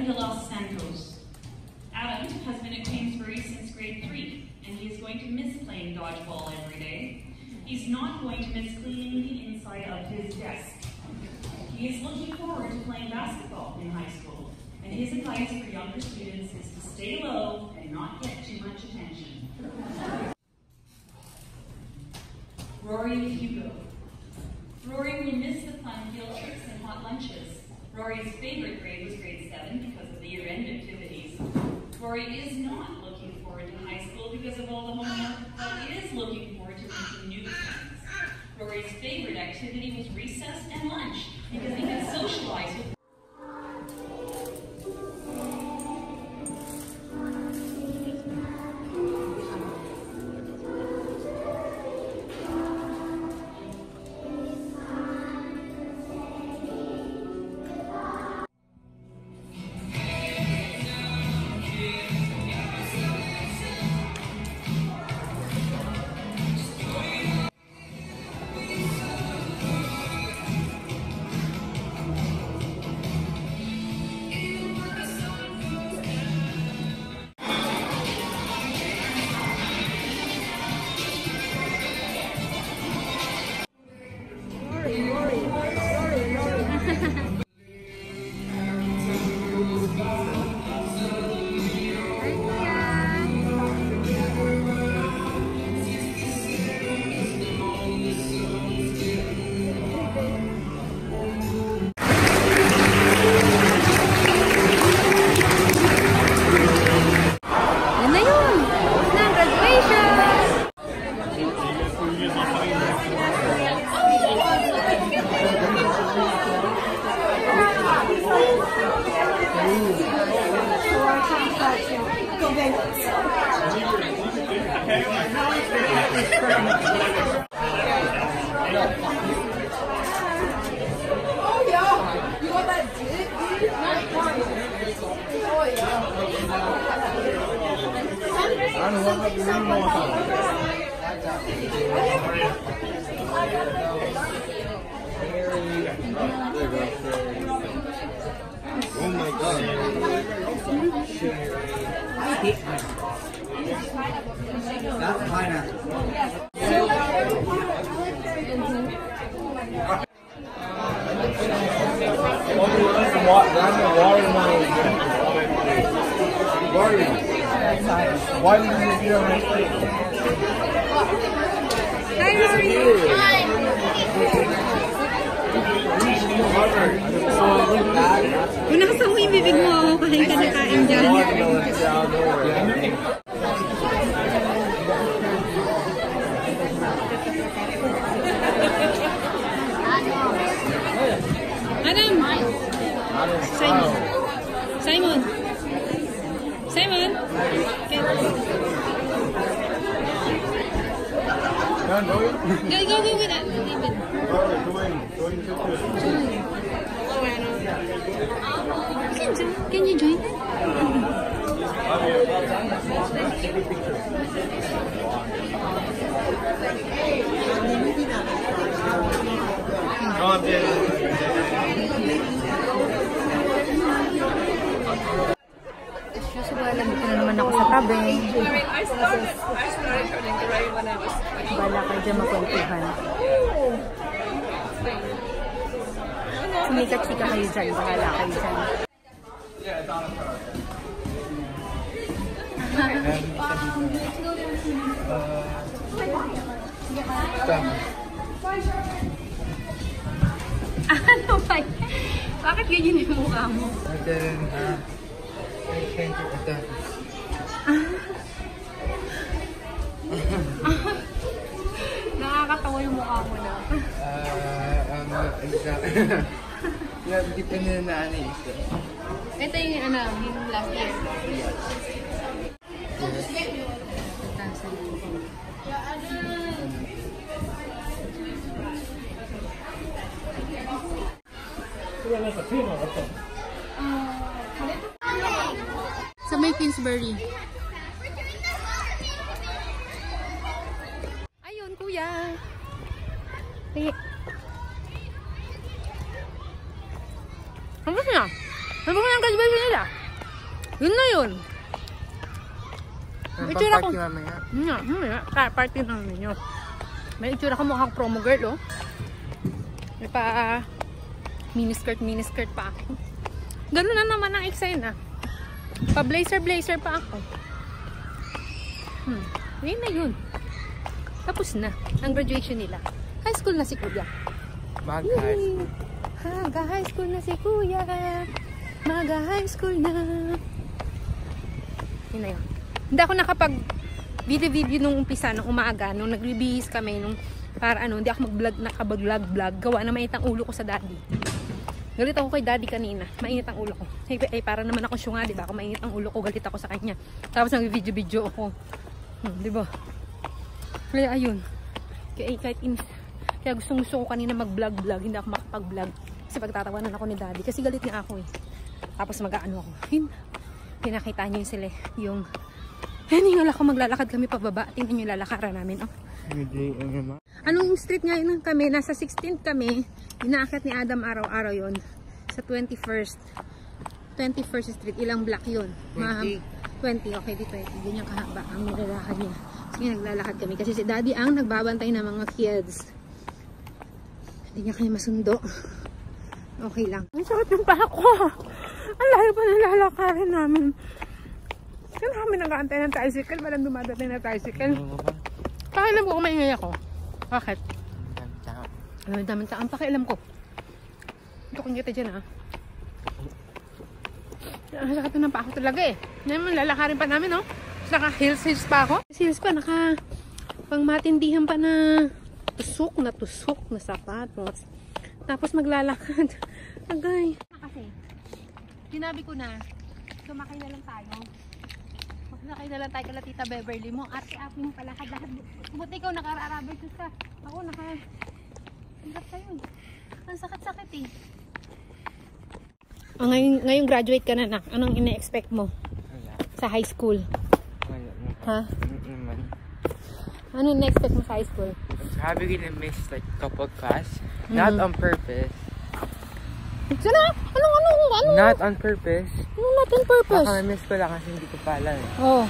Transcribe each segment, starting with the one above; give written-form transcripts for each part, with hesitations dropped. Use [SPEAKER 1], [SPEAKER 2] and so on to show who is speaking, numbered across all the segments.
[SPEAKER 1] Adam de Los Santos. Adam has been at Queensbury since grade 3, and he is going to miss playing dodgeball every day. He's not going to miss cleaning the inside of his desk. He is looking forward to playing basketball in high school, and his advice for younger students is to stay low and not get too much attention. Rory and Hugo. Rory will miss the fun field trips and hot lunches. Rory's favorite grade was grade 7 because of the year-end activities. Rory is not looking forward to high school because of all the homework, but he is looking forward to making new friends. Rory's favorite activity was recess and lunch because he could socialize with
[SPEAKER 2] Oh my god. That's pineapple. Why did you do that?
[SPEAKER 3] Hi, Rory. Kung nakasama mo yung bibig mo, kain ka na kain dyan. Adam! Simon! Simon! Simon! Go with that. Can you join? Alam ko na naman ako sa tabi.
[SPEAKER 4] I started turning gray when I was...
[SPEAKER 3] Bala kayo dyan makwentuhan. Sumika-chika kayo dyan. Bahala kayo dyan. Ano ba? Bakit ganyan yung mukha mo? Nakakatawa yung mukha mo na.
[SPEAKER 2] Hindi pa nila na-anis.
[SPEAKER 3] Ito yung yung last year. Sa may Queensbury. Ayun, kuya. Kamusta na? Ano ba ang graduation nila? Yun na yun.
[SPEAKER 2] May
[SPEAKER 3] Itsura ko.
[SPEAKER 2] pang-party mamaya.
[SPEAKER 3] Party lang ninyo. May itsura ko mukhang promo girl, oh. May pa miniskirt pa ako. Ganun na naman ang excited na. Pa blazer pa ako. Yun na yun. Tapos na ang graduation nila. High school na si Kuya.
[SPEAKER 2] Mag-high school.
[SPEAKER 3] High school na si Kuya. High school na. Yun na yun. Hindi ako nakapag video nung umpisa, nung umaga, nung nagbibihis kami, nung para ano, hindi ako nakabag-vlog. Gawa na mainit ang ulo ko sa daddy. Galit ako kay daddy kanina. Mainit ang ulo ko. Ay, para naman ako syunga, diba? Kung mainit ang ulo ko, galit ako sa kanya. Tapos nag-video ako. Diba? Kaya ayun. Kaya gusto ko kanina mag-vlog. Hindi ako makapag-vlog. Kasi pagtatawanan ako ni daddy. Kasi galit nga ako eh. Tapos mag-ano ako. Pinakita niyo sila yung hindi ako maglalakad kami pababa. Tingnan niyo lalakaran namin. Oh. Anong street nga yun kami? Nasa 16th kami. Inaakit ni Adam araw-araw yon sa 21st Street. Ilang block yun? 20. Okay, di 20. Ganyan kahaba ang nilalakad niya. Sige, naglalakad kami. Kasi si daddy ang nagbabantay ng mga kids. Hindi niya kayo masundo. Okay lang. Ang sakit yung paa ko. Ang layo pa nilalakarin namin. Kaya kami nag-aantay ng tricycle. Walang dumadating na tricycle. Pakialam ko kung maingay ako. Bakit? Daming taon. Pakialam ko. Ito kung kita dyan ha. Ang sakit na ng paa ko talaga eh. Ngayon lalakarin pa namin no. Naka-heels pa ako. Heels pa. Pang matindihan pa na tusok na sapatos. Tapos maglalakad. Agay. Kasi, sinabi ko na, sumakay na lang tayo. Sumakay na lang tayo kala Tita Beverly mo. Arte-arte mo palakad-lakad. Buti ikaw naka-rubber shoes ka. Ako hirap tayo. Ang sakit-sakit eh. Ngayong graduate ka na na. Anong ina-expect mo? Sa high school? Ha? Ano ina-expect mo sa high school?
[SPEAKER 2] Probably gonna miss like couple class. Not on purpose.
[SPEAKER 3] Sana? Ano?
[SPEAKER 2] Not on purpose.
[SPEAKER 3] Ano not on purpose?
[SPEAKER 2] Baka miss ko lang kasi hindi ko pa alam.
[SPEAKER 3] Oh.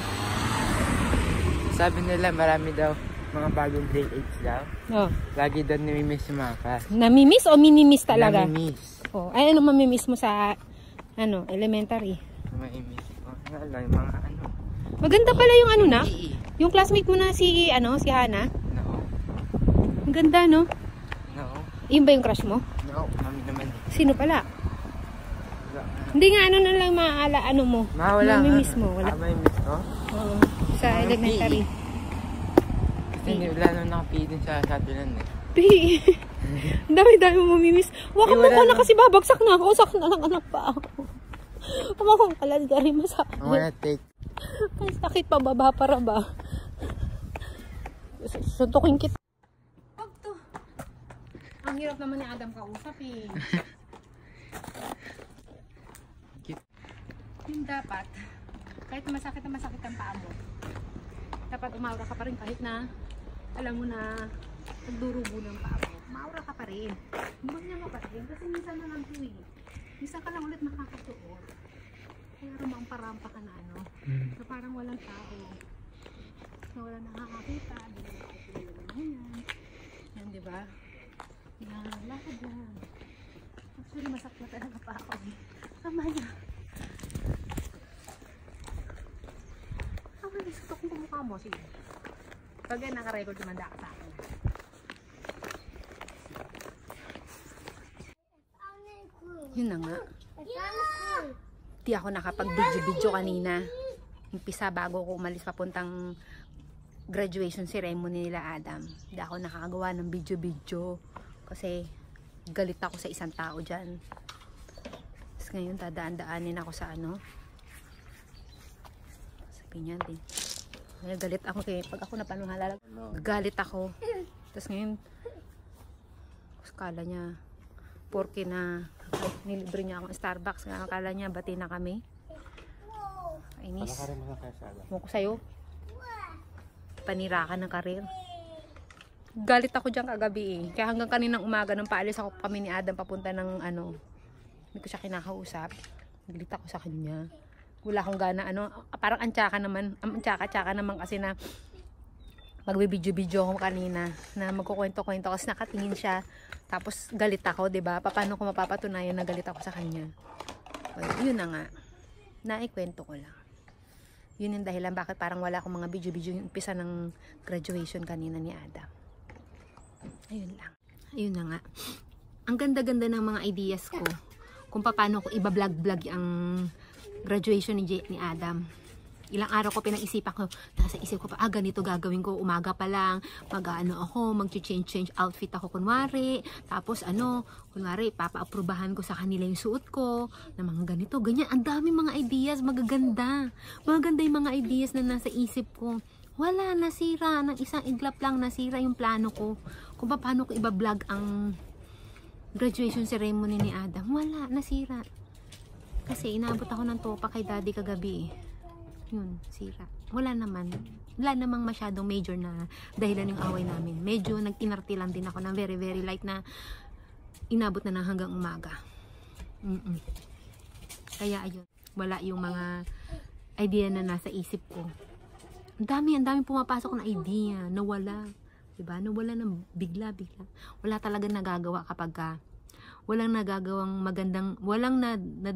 [SPEAKER 2] Sabi nila marami daw mga bagong grade 8 daw.
[SPEAKER 3] Oh.
[SPEAKER 2] Lagi daw nami-miss yung mga class.
[SPEAKER 3] Nami-miss o mini-miss talaga?
[SPEAKER 2] Nami-miss.
[SPEAKER 3] Oh. Ay, ano mamimiss mo sa elementary?
[SPEAKER 2] Nami-miss ko. Wala yung mga ano.
[SPEAKER 3] Maganda pala yung ano na? Yung classmate mo na si Hana?
[SPEAKER 2] No.
[SPEAKER 3] Ang ganda, no?
[SPEAKER 2] No.
[SPEAKER 3] Yun ba yung crush mo?
[SPEAKER 2] No. Mami naman.
[SPEAKER 3] Sino pala?
[SPEAKER 2] Wala.
[SPEAKER 3] Hindi nga ano na lang maala ano mo.
[SPEAKER 2] Wala.
[SPEAKER 3] Mamimiss mo. Wala.
[SPEAKER 2] Mamimiss ko?
[SPEAKER 3] Oo. Sa elementary.
[SPEAKER 2] Hindi, wala nang nakapihin din sa Satulan eh.
[SPEAKER 3] P. Ang dami-dami mo mamimiss. Waka mo ko na kasi babagsak na ako. Sak na lang anak pa ako. Pumakong kalad ka rin masakit.
[SPEAKER 2] I wanna take.
[SPEAKER 3] Ay, sakit pa baba para ba? Suntukin kita. Wag to. Ang hirap naman ni Adam kausap eh. Yung dapat, kahit masakit ang paa mo, dapat umaura ka pa rin kahit na alam mo na nagdurugo ng paa mo. Umaura ka pa rin. Huwag niya pa rin kasi minsan na lang tuwi. Minsan ka lang ulit makakasuot. Kaya rumampa-rampa ka na ano. So parang walang tao. Na walang nakakakita. Hindi na nakakita naman yan. Yan diba? Yan, lakad lang. Actually masakit talaga pa ako. Tama niya. Tama niya. Sutok kong kumukha mo. Sige. Pag yan naka-record tumanda ka sa akin. Yun na nga. Di ako nakapag-video kanina. Umpisa bago ko umalis papuntang graduation ceremony nila Adam. Di ako nakakagawa ng video kasi galit ako sa isang tao dyan. Tapos ngayon dadaan-daanin ako sa ano. Sabi niya din. Galit ako kaya pag ako napanuhala galit ako. Tapos ngayon kala niya porke na nilibre niya akong Starbucks. Akala niya bati na kami. Kainis. Mo ko sa'yo. Panira ka ng karir. Galit ako dyan kagabi eh. Kaya hanggang kaninang umaga nung paalis ako kami ni Adam papunta ng ano. Hindi ko siya kinakausap. Galit ako sa kanya. Wala akong gana, parang ang tsaka naman kasi na magbibidyo-video ako kanina na magkukwento-kwento kasi nakatingin siya. Tapos galit ako, 'di ba? Paano ko mapapatunayan na galit ako sa kanya? Well, yun na nga. Naikwento ko lang. Yun yung dahilan bakit parang wala akong mga video-video yung umpisa ng graduation kanina ni Adam. Ayun lang. Ayun na nga. Ang ganda-ganda ng mga ideas ko kung paano ko iba-vlog-vlog ang graduation ni Adam. Ilang araw ko pinag-isipan ko, nasa isip ko pa, ganito gagawin ko, umaga pa lang, mag-change outfit ako kunwari, tapos kunwari, papa-aprobahan ko sa kanila yung suot ko, na mga ganito, ganyan, ang dami mga ideas, magaganda yung mga ideas na nasa isip ko. Wala, nasira, ng isang iglap lang, nasira yung plano ko, kung paano ko iba-vlog ang graduation ceremony ni Adam. Wala, nasira. Kasi inabot ako ng topa kay daddy kagabi. Yun, sira. Wala namang masyadong major na dahilan yung away namin. Medyo nag-inarte lang din ako ng very very light na inabot na hanggang umaga. Kaya ayun, wala yung mga idea na nasa isip ko. Ang dami pumapasok na idea, nawala. Diba? Nawala ng bigla-bigla. Wala talaga nagagawa kapag walang nagagawang magandang, walang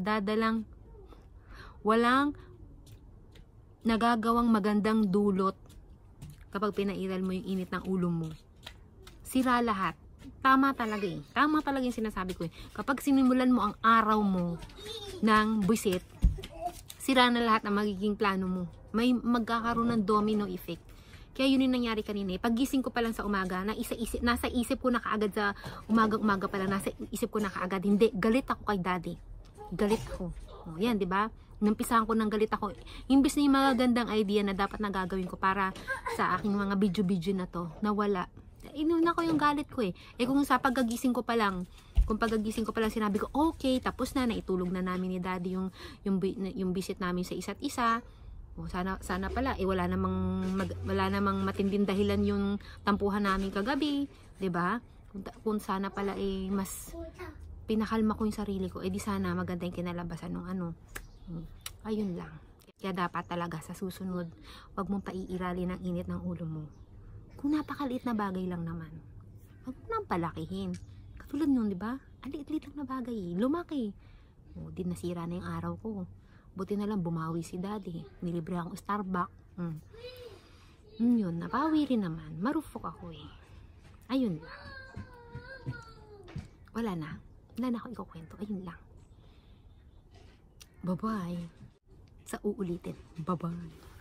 [SPEAKER 3] nagagawang magandang dulot kapag pinairal mo yung init ng ulo mo. Sira lahat. Tama talaga eh. Tama talaga yung sinasabi ko eh. Kapag sinimulan mo ang araw mo ng buwisit, sira na lahat ng magiging plano mo. May magkakaroon ng domino effect. Kaya yun yung nangyari kanina eh. Paggising ko pa lang sa umaga, nasa isip ko na kaagad sa umaga pa lang, nasa isip ko na kaagad, hindi, galit ako kay daddy. Galit ako. O, yan, di ba? Nampisahan ko ng galit ako. Imbis na yung mga gandang idea na dapat na gagawin ko para sa aking mga video na to, nawala. Inuna ko yung galit ko eh. Kung sa pagkagising ko pa lang, sinabi ko, okay, tapos na, naitulog na namin ni daddy yung visit namin sa isa't isa. O, sana pala, wala namang matinding dahilan yung tampuhan namin kagabi. 'Di ba? Kung sana pala mas pinakalma ko yung sarili ko, di sana maganda yung kinalabasan ng ayun lang. Kaya dapat talaga sa susunod, wag mong paiirali ng init ng ulo mo. Kung napakaliit na bagay lang naman, wag mo nang palakihin. Katulad nun, di ba? Ang liit-liit lang na bagay, lumaki. Di nasira na yung araw ko. Buti na lang bumawi si daddy. Nilibre akong Starbucks. Yun, nabawi rin naman. Marufok ako eh. Ayun lang. Wala na ako ikukwento. Ayun lang. Bye-bye. Sa uulitin. Bye-bye.